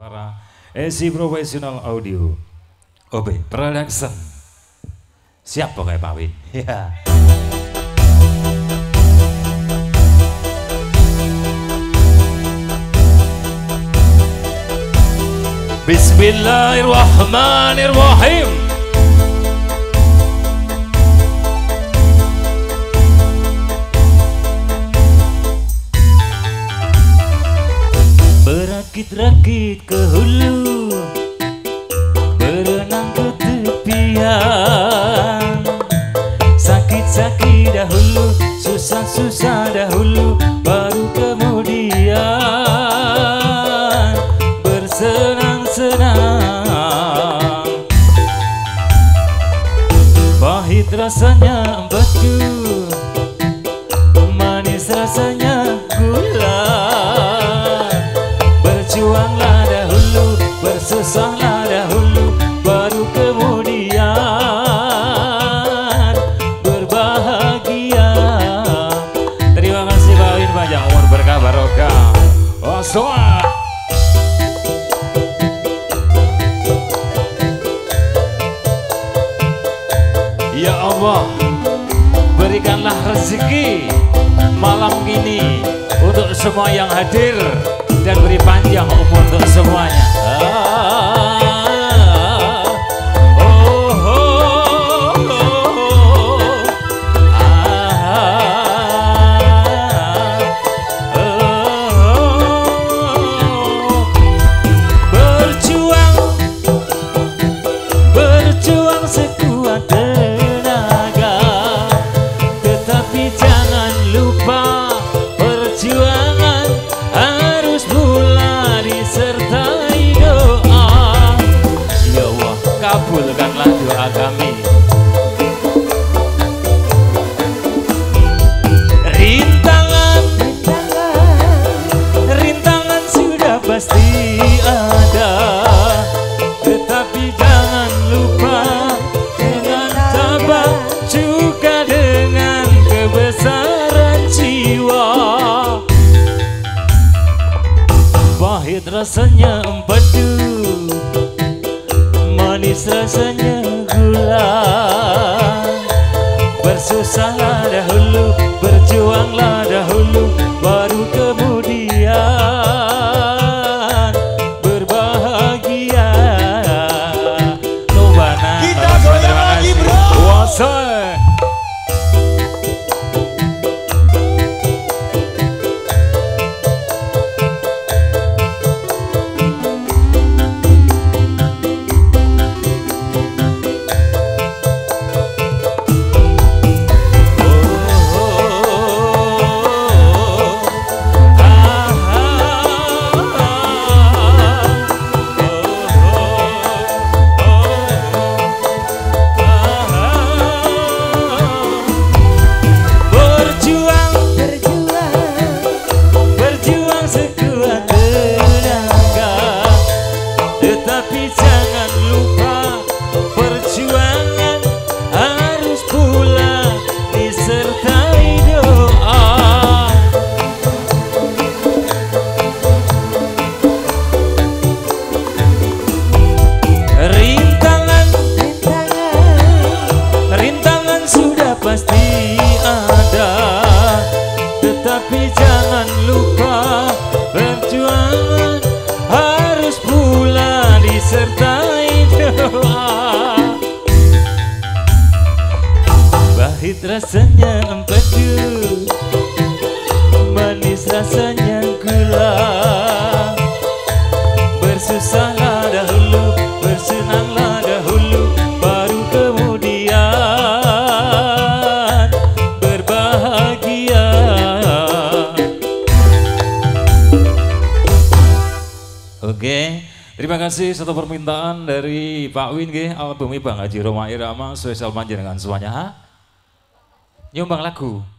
Para AC Professional Audio OB Production. Siap pokoknya Pak Win. Ya. Bismillahirrahmanirrahim. Berakit-rakit ke hulu, berenang ke tepian. Sakit-sakit dahulu, susah-susah dahulu, baru kemudian bersenang-senang. Pahit rasanya batu, manis rasanya gula. Berjuanglah dahulu, bersusahlah dahulu, baru kemudian berbahagia. Terima kasih Pak Win, panjang umur berkah barokah. Wassalam. Ya Allah, berikanlah rezeki malam ini untuk semua yang hadir, dan beri panjang umur untuk semuanya. Berjuang sekuat tenaga, tetapi jangan lupa perjuangan harus pula disertai doa. Ya Allah, kabulkanlah doa kami. Rintangan sudah pasti ada, tetapi jangan lupa dengan tabah juga dengan kebesaran jiwa. Pahit rasanya empedu, manis rasanya gula. Bersusahlah dahulu, berjuanglah dahulu, baru kemudian berbahagia. Nubana, kita goyang lagi bro. Wassalam. Tetapi jangan lupa perjuangan harus pula disertai doa. Rintangan sudah pasti ada, tetapi jangan lupa perjuangan harus pula disertai doa. Pahit rasanya empedu, manis rasanya gula. Bersusahlah dahulu, bersenanglah dahulu, baru kemudian berbahagia. Oke, terima kasih satu permintaan dari Pak Win nggih, album Bang Haji Roma Irama spesial panjenengan semuanya. Nyumbang lagu.